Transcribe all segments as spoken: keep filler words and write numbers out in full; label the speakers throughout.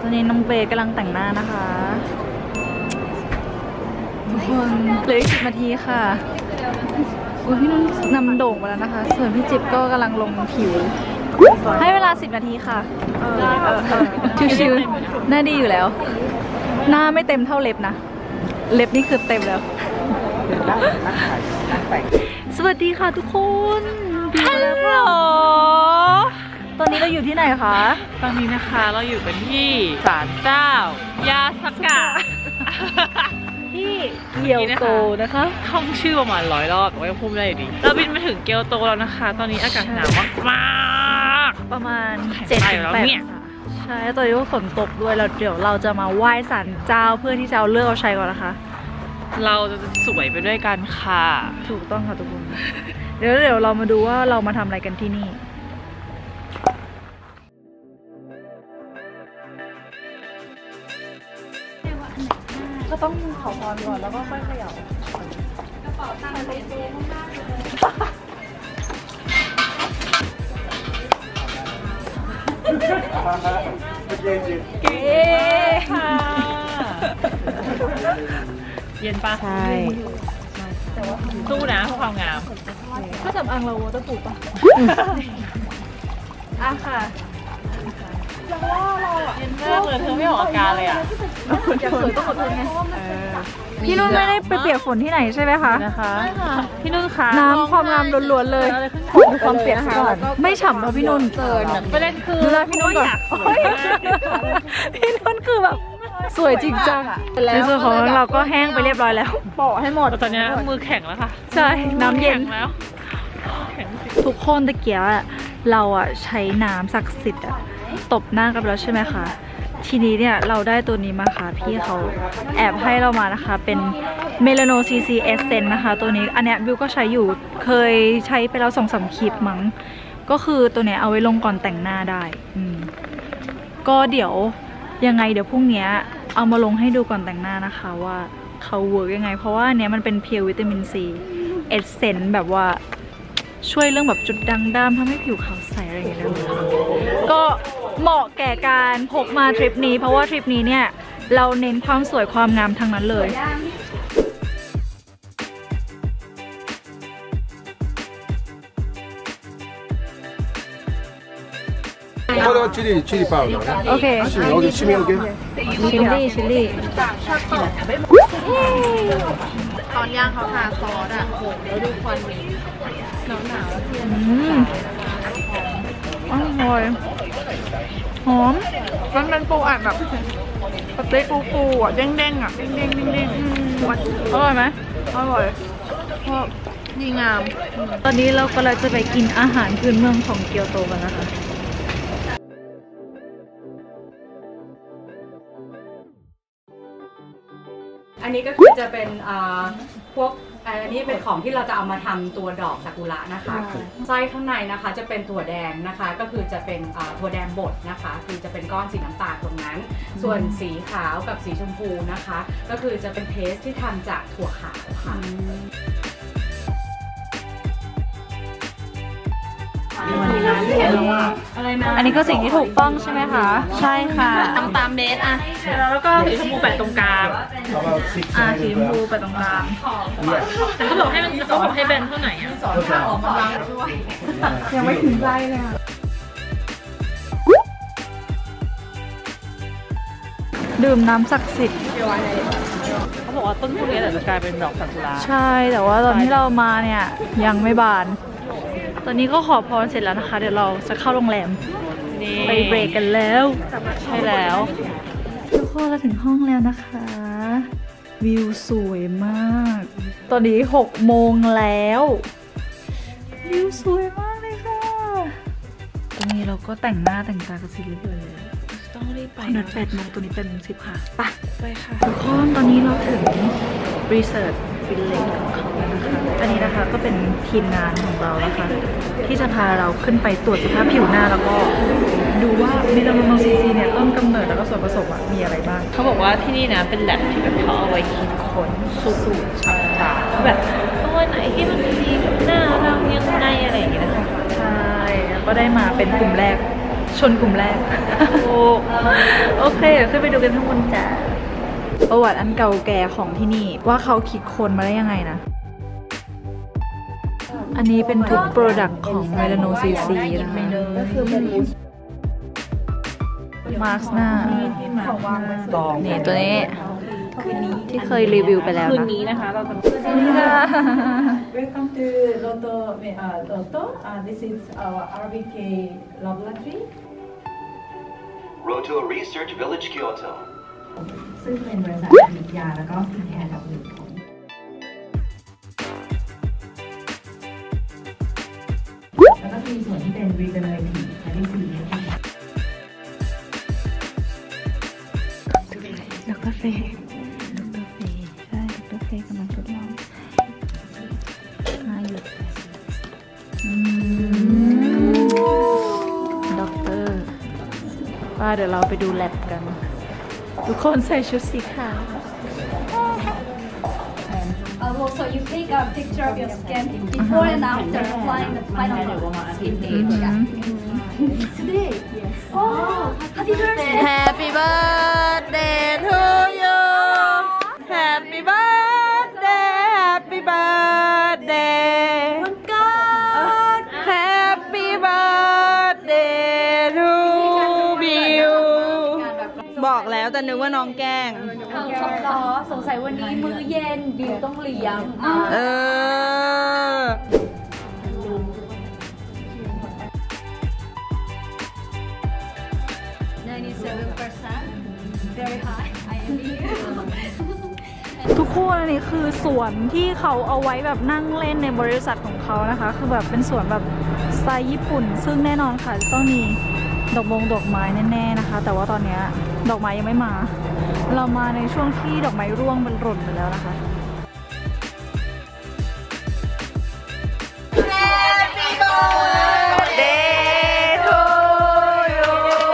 Speaker 1: อนนี้น้องเบย์กำลังแต่งหน้านะคะทุกคนเหลืออีกสิบนาทีค่ะอุ้ยพี่นุ่นนำโด่งไปแล้วนะคะส่วนพี่จิ๊บก็กำลังลงผิวให้เวลาสิบนาทีค่ะชิวๆหน้าดีอยู่แล้วหน้าไม่เต็มเท่าเล็บนะเล็บนี่คือเต็มแล้วสวัสดีค่ะทุกคนฮัลโหลตอนนี้เราอยู่ที่ไหนคะ
Speaker 2: ตอนนี้นะคะเราอยู่กันที่ศาลเจ้ายาสกะ
Speaker 1: ที่เกียวโตนะคะ
Speaker 2: ท่องชื่อประมาณร้อยรอบแต่ว่ายังพูดไม่ได้อยู่ดีเราบินมาถึงเกียวโตแล้วนะคะตอนนี้อากาศหนาวมาก
Speaker 1: ๆประมาณเจ็ดถึงแปดใช่ตอนนี้ก็ฝนตกด้วยแล้วเดี๋ยวเราจะมาไหว้ศาลเจ้าเพื่อที่จะเอาเลือกเอาชัยก่อนนะคะ
Speaker 2: เราจะสวยไปด้วยกันค่ะ
Speaker 1: ถูกต้องค่ะทุกคนเดี๋ยวเดี๋ยวเรามาดูว่าเรามาทำอะไรกันที่นี่ก็ต้องขอพรก่อนแล้วก็ค่อยเขย่ากระเป๋าตังค์เล็กๆมากเลยเก๋ค่ะ
Speaker 2: เย็นปะ
Speaker 1: ใช่
Speaker 2: สู้นะเพื่อความงาม
Speaker 1: ถ้าสำอางเราจะถูกปะอ่ะค่ะแล้วว่าเราอ่ะ
Speaker 2: เย็นมากเลยเธอไม่ออกอาการเลยอ่ะ
Speaker 1: อยากสวยต้องอดทนไงพี่นุ่นไม่ได้ไปเปียกฝนที่ไหนใช่ไหมคะ
Speaker 2: นะคะพี่นุ่นคะ
Speaker 1: น้ำความงามล้วนๆเลยความเปียกก่อนไม่ฉ่ำเพราะพี่นุ่นเกิน
Speaker 2: ประเด็นคือ
Speaker 1: ดูแลพี่นุ่นก่อนพี่นุ่นคือแบบสวยจริงจังในส่วนของเราก็แห้งไปเรียบร้อยแล้ว
Speaker 2: ปอกให้หมดตอนนี้มือแข็งแล้วค่ะ
Speaker 1: ใช่น้ำเย็น
Speaker 2: แล้ว
Speaker 1: ทุกคนตะเกียบเราอ่ะใช้น้ำศักดิ์สิทธิ์อ่ะตบหน้ากันแล้วใช่ไหมคะทีนี้เนี่ยเราได้ตัวนี้มาค่ะพี่เขาแอบให้เรามานะคะเป็นเมลาโนซีซีเอสเซนนะคะตัวนี้อันเนี้ยบิวก็ใช้อยู่เคยใช้ไปแล้วสองสามคลิปมั้งก็คือตัวเนี้ยเอาไว้ลงก่อนแต่งหน้าได้อืมก็เดี๋ยวยังไงเดี๋ยวพรุ่งนี้เอามาลงให้ดูก่อนแต่งหน้านะคะว่าเขาเวิร์กยังไงเพราะว่าอันเนี้ยมันเป็นเพียววิตามินซีเอสเซนแบบว่าช่วยเรื่องแบบจุดด่างดำทำให้ผิวขาวใสอะไรอย่างเงี้ยนะคะก็เหมาะแก่การพกมาทริปนี้เพราะว่าทริปนี้เนี่ยเราเน้นความสวยความงามทั้งนั้นเลย
Speaker 3: これはチリチリパウダーね。
Speaker 1: โอเค
Speaker 3: ชิมโอเคชิมโอเค
Speaker 1: ชิลลี่ชิลลี่
Speaker 2: ตอนย่างเขาทาซอสอ่ะโหแล้วดูควันนี้หนาวหนาว
Speaker 1: อืมอร่อยหอม
Speaker 2: มันเป็นปูอัดแบบสเต็กฟูๆอ่ะเด้งๆอ่ะเด้งๆเด้งๆ
Speaker 1: อร่อยไหม
Speaker 2: อร่อยเพราะดีงาม
Speaker 1: ตอนนี้เรากำลังจะไปกินอาหารพื้นเมืองของเกียวโตกันนะคะ
Speaker 4: อันนี้ก็คือจะเป็นพวกอันนี้เป็นของที่เราจะเอามาทำตัวดอกซากุระนะคะไส้ข้างในนะคะจะเป็นถั่วแดงนะคะก็คือจะเป็นถั่วแดงบดนะคะคือจะเป็นก้อนสีน้ำตาลตรงนั้นส่วนสีขาวกับสีชมพูนะคะก็คือจะเป็นเพสที่ทำจากถั่วขาวค่ะ
Speaker 1: อันนี้คือสิ่งที่ถูกต้องใช่ไหมคะใช่ค่ะ
Speaker 2: ต้องตามเบสอ่ะแล้วก็สีชมพูแปะตรงกลาง
Speaker 1: อ่าสีชมพูแปะตรงกลาง
Speaker 2: แต่เขาบอกให้มันเขาบอกให้แบนเท่าไหร่อ่ะสอนท่าออกมาด้วย
Speaker 1: ยังไม่ถึงใจเลยอ่ะดื่มน้ำศักดิ์สิทธิ์
Speaker 2: เขาบอกว่าต้นพวกนี้จะกลายเป็นดอกซากุระ
Speaker 1: ใช่แต่ว่าตอนที่เรามาเนี่ยยังไม่บานตอนนี้ก็ขอพรเสร็จแล้วนะคะเดี๋ยวเราจะเข้าโรงแรมไปเบรกกันแล้ว
Speaker 2: ใช่แล้ว
Speaker 1: ทุกคนเราถึงห้องแล้วนะคะวิวสวยมากตอนนี้หกโมงแล้ววิวสวยมากเลยค่ะตอนนี้เราก็แต่งหน้าแต่งตากันเสร็จเรียบร้อยแล้ว
Speaker 2: ต้องรีบไป
Speaker 1: นัดแปดโมงตัวนี้เป็นโมงสิบค่ะไป
Speaker 2: ไปค่ะ
Speaker 1: ทุกคนตอนนี้เราถึงรีเสิร์ชวิลเลจของเขาแล้วนะคะอันนี้นะคะก็เป็นทีมงานของเรานะคะที่จะพาเราขึ้นไปตรวจสภาพผิวหน้าแล้วก็ดูว่าเมลาโนซีซีเนี่ยต้นกำเนิดแล้วก็ส่วนผสมมีอะไรบ้าง
Speaker 2: เขาบอกว่าที่นี่นะเป็นแลบที่แบบเขาเอาไว้คิดค้นสูตรต่างๆแบบตัวไหนที่มันดีกับหน้าเรายังไงอะไรอย่างเงี้ยนะคะ
Speaker 1: ใช่ก็ได้มาเป็นกลุ่มแรกชนกลุ่มแรก โอเคเดี๋ยวขึ้นไปดูกันข้างบนจ้าประวัติอันเก่าแก่ของที่นี่ว่าเขาคิดค้นมาได้ยังไงนะอันนี้เป็นทุกโปรดักต์ของเมลาโนซีซีนะคะมาร์คหน้านี่ตัวนี้ที่เคยรีวิวไปแล้ว
Speaker 2: คืน
Speaker 1: นะ
Speaker 2: นี้นะคะเราจะ
Speaker 1: นี่ค่ะ
Speaker 5: Welcome to Loto. Uh, Loto. Uh, this is our Arabic laboratory.
Speaker 6: Roto Research Village Kyoto.
Speaker 5: ซึ่งเป็นบริษัทผลิตยาแล้วก็สินค้าดับหนึ่งของแล้วก็มีส่วนที่เป็น regenerative medicine
Speaker 1: ดรเฟย์ดรเฟย์ใช่ดรเฟย์กำลังทดลองมาหยุดอืมด็อกเตอร์ว่าเดี๋ยวเราไปดูแลบกัน ทุกคนใส่ชุดสีขาว
Speaker 7: Uh, so you take a picture of your skin before and after applying the final skin page. Yeah. Today, yes. Oh, happy birthday!
Speaker 1: Happy birthday to you Happy birthday Happy birthday Happy birthday to you บอกแล้วแต่นึกว่าน้องแกล้ง
Speaker 7: เธอขับล้อสงสัยวันนี้มื้อเย็นบิวต้องเลี้ยง
Speaker 1: เออ
Speaker 7: ninety-seven percent very high I am here
Speaker 1: ทุกคนอันนี้คือสวนที่เขาเอาไว้แบบนั่งเล่นในบริษัทของเขานะคะ คือแบบเป็นสวนแบบสไตล์ญี่ปุ่น ซึ่งแน่นอนค่ะจะต้องมีดอกมงดอกไม้แน่ๆนะคะ แต่ว่าตอนนี้ดอกไม้ยังไม่มา เรามาในช่วงที่ดอกไม้ร่วงมันหล่นไปแล้วนะคะ Happy birthday to you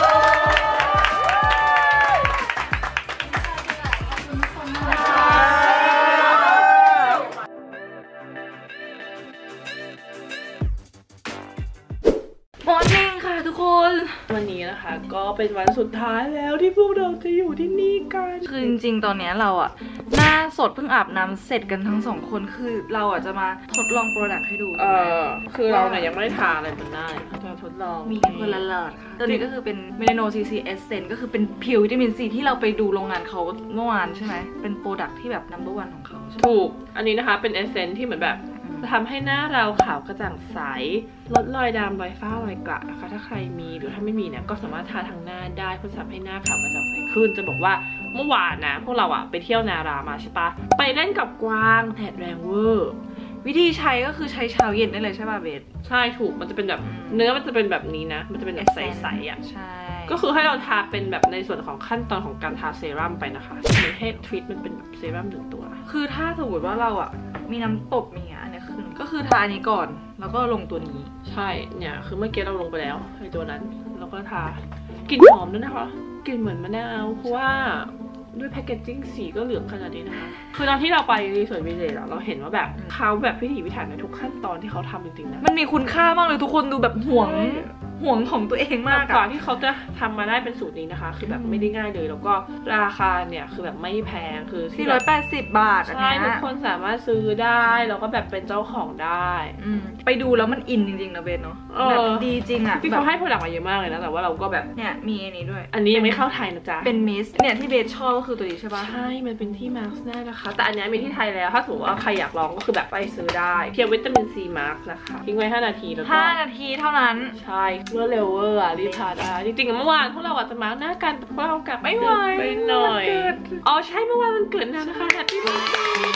Speaker 1: มอร์นิ่งค่ะทุกคน
Speaker 2: วันนี้นะคะก็เป็นวันสุดท้ายแล้วที่พวกเราจะอยู่ที่นี่กัน
Speaker 1: คือจริงๆตอนนี้เราอะหน้าสดเพิ่งอาบน้ำเสร็จกันทั้งสองคนคือเราอะจะมาทดลองโปรดักต์ให้ดู
Speaker 2: เออคือเราเนี่ยยังไม่ได้ทาอะไรบนหน้าเขาจะทดลอง
Speaker 1: มีคนละหลอดค่ะตัวนี้ก็คือเป็นเมลาโนซีซีเอสเซนก็คือเป็นผิววิตามินซีที่เราไปดูโรงงานเขาเมื่อวานใช่ไหมเป็นโปรดักต์ที่แบบนัมเบอร์วันของเขาใช่ไหม
Speaker 2: ถูกอันนี้นะคะเป็นเอเซนที่เหมือนแบบจะทำให้หน้าเราขาวกระจ่างใสลดรอยดำรอยฝ้ารอยกระนะคะถ้าใครมีหรือถ้าไม่มีเนี่ยก็สามารถทาทางหน้าได้เพื่อทำให้หน้าขาวกระจ่างใสขึ้นจะบอกว่าเมื่อวานนะพวกเราอะไปเที่ยวนารามาใช่ปะไปเล่นกับกวางแดดแรงเวอร์
Speaker 1: วิธีใช้ก็คือใช้เช้าเย็นได้เลยใช่ป่ะเบส
Speaker 2: ใช่ถูกมันจะเป็นแบบเนื้อมันจะเป็นแบบนี้นะมันจะเป็นแบบใสๆอ่ะ
Speaker 1: ใช่
Speaker 2: ก็คือให้เราทาเป็นแบบในส่วนของขั้นตอนของการทาเซรั่มไปนะคะเหมือนให้ทรีทมันเป็นแบบเซรั่มหนึ่งตัว
Speaker 1: คือถ้าสมมติว่าเราอ่ะมีน้ำตบมีอันนี้คือก็คือทาอันนี้ก่อนแล้วก็ลงตัวนี้
Speaker 2: ใช่เนี่ยคือเมื่อกี้เราลงไปแล้วไอ้ตัวนั้นแล้วก็ทากลิ่นหอมด้วยนะคะกลิ่นเหมือนมะนาวเพราะว่าด้วยแพคเกจจิ้งสีก็เหลืองขนาดนี้นะคะคือตอนที่เราไปรีสอร์ทวิลเลจเราเห็นว่าแบบเขาแบบพิถีพิถันในทุกขั้นตอนที่เขาทำจริงๆนะ
Speaker 1: มันมีคุณค่ามากเลยทุกคนดูแบบห่วงห่วงของตัวเองมาก
Speaker 2: กว่า
Speaker 1: อะ
Speaker 2: ที่เขาจะทำมาได้เป็นสูตรนี้นะคะคือแบบไม่ได้ง่ายเลยแล้วก็ราคาเนี่ยคือแบบไม่แพงคือ
Speaker 1: สี่ร้อยแปดสิบบาทอัน
Speaker 2: ใช่
Speaker 1: เนี้
Speaker 2: ทุก
Speaker 1: ย
Speaker 2: คนสามารถซื้อได้แล้วก็แบบเป็นเจ้าของได้
Speaker 1: อืมไปดูแล้วมันอินจริงๆนะเบนเนาะ
Speaker 2: เออ
Speaker 1: แบบดีจริงอะ
Speaker 2: ที่
Speaker 1: แบบ
Speaker 2: เขาให้ผลักมาเยอะมากเลยนะแต่ว่าเราก็แบบ
Speaker 1: เนี่ยมีอันนี้ด้วย
Speaker 2: อันนี้ยังไม่เข้าไทยนะจ๊ะ
Speaker 1: เป็นมิสเนี่ยที่เบสชอบก็คือตัวนี้ใช่ปะ
Speaker 2: ใช่ มันเป็นที่มาร์คหน้านะคะ แต่อันนี้มีที่ไทยแล้ว ถ้าสมมติว่าใครอยากลองก็คือแบบไปซื้อได้เพียงวิตามินซีมาร์คนะคะทิ้งไว้ห้านาทีแล้วก็
Speaker 1: ห้านาทีเท่านั้น
Speaker 2: ใช่เมื่อเร็วเวอร์อะรีบทาได้จริงๆเมื่อวานพวกเราอาจจะมาร์คหน้ากันแต่พวกเรากลับ
Speaker 1: ไม่ไหว
Speaker 2: ไปหน่อย
Speaker 1: วันเกิด
Speaker 2: อ๋อใช่เมื่อวานมันเกิดนานนะคะแฮปปี้เบิร์ดเดย์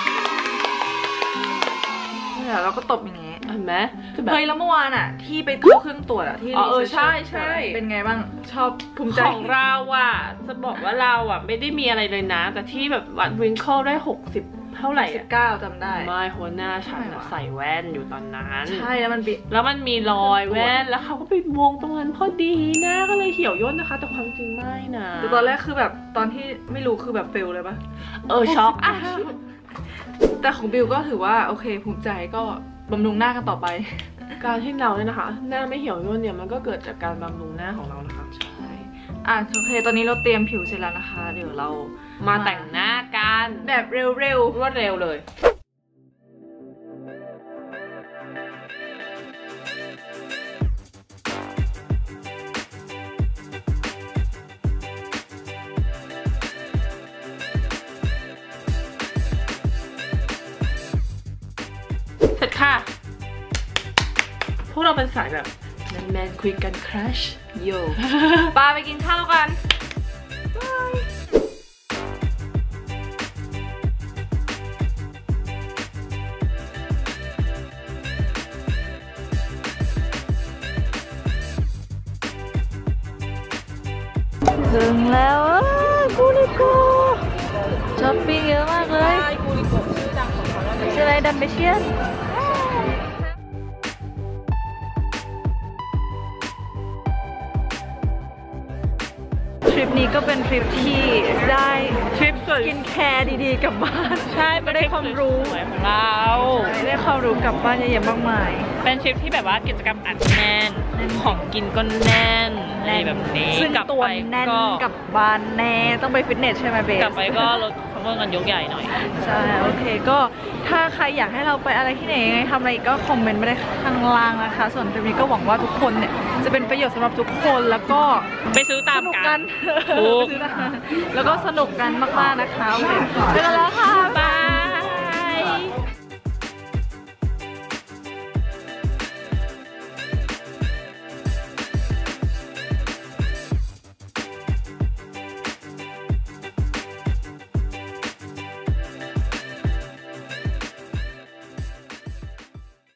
Speaker 1: เนี่ยเราก็ตบอย่างงี้
Speaker 2: เห็นไหมคือแบบ
Speaker 1: เฮ้ยแล้วเมื่อวานอะที่ไปเข้าเครื่องตรวจอะที่
Speaker 2: อ๋อเออ
Speaker 1: research
Speaker 2: ใช่ใช่
Speaker 1: เป็นไงบ้างชอบภูมิใจ
Speaker 2: ของเราอะจะบอกว่าเราอะไม่ได้มีอะไรเลยนะ แต่ที่แบบวัดวิงเคิลได้หกสิบเท่าไหร่
Speaker 1: สิ
Speaker 2: อะ
Speaker 1: บเก้าจำได้
Speaker 2: ไม่หัวหน้าฉันอะใส่แว่นอยู่ตอนนั้น
Speaker 1: ใช่แล้วมันปิด
Speaker 2: แล้วมันมีรอยแว่นแล้วเขาก็ไปวงตรงนั้นพอดีหน้าก็เลยเหี่ยวย่นนะคะ แต่ความจริงไม่นะ
Speaker 1: แต่ตอนแรกคือแบบตอนที่ไม่รู้คือแบบเฟลเลยปะ
Speaker 2: เออช็อกอ่ะ
Speaker 1: แต่ของบิวก็ถือว่าโอเคภูมิใจก็บำรุงหน้ากันต่อไป
Speaker 2: การที่เราเนี่ยนะคะ หน้าไม่เหี่ยวย่นเนี่ยมันก็เกิดจากการบำรุงหน้าของเรานะคะใช่
Speaker 1: อ่ะโอเคตอนนี้เราเตรียมผิวเสร็จแล้วนะคะ เดี๋ยวเรา
Speaker 2: มาแต่งหน้ากัน
Speaker 1: แบบเร็ว
Speaker 2: รวดเร็วเลยเสร็จค่ะ พวกเราเป็นสายแบบแมนๆคุยกันครัช
Speaker 1: ๆโย ปาไปกินข้าวกัน ถึงแล้วกูริโกช้อปปิ้งเยอะมากเลยกูริโกชื่อดังของเขาใช่ไหมดัมเบเชียนทริปนี้ก็เป็นทริปที่ได้ทริปสวยกินแคร์ดีๆกลับบ้านใช่ไม่ได้ความรู้ของเราได้ความรู้กลับบ้านเยอะแยะมากมาย
Speaker 2: เป็นทริปที่แบบว่ากิจกรรมอัดแน่นของกินก็แน่นอะไรแบบนี้
Speaker 1: ซึ่งตัวแน่นกลับบ้านแน่ต้องไปฟิตเนสใช่ไหมเบส
Speaker 2: กลับไปก็ลดความอ้วนกันยกใหญ่หน่อย
Speaker 1: ใช่โอเคก็ถ้าใครอยากให้เราไปอะไรที่ไหนยังไงทำอะไรก็คอมเมนต์มาได้ข้างล่างนะคะส่วนทริปนี้ก็หวังว่าทุกคนเนี่ยจะเป็นประโยชน์สำหรับทุกคนแล้วก็
Speaker 2: ไปซื้อตามกัน
Speaker 1: แล้วก็สนุกกันมากๆนะคะโอเคเจอกันแล้ว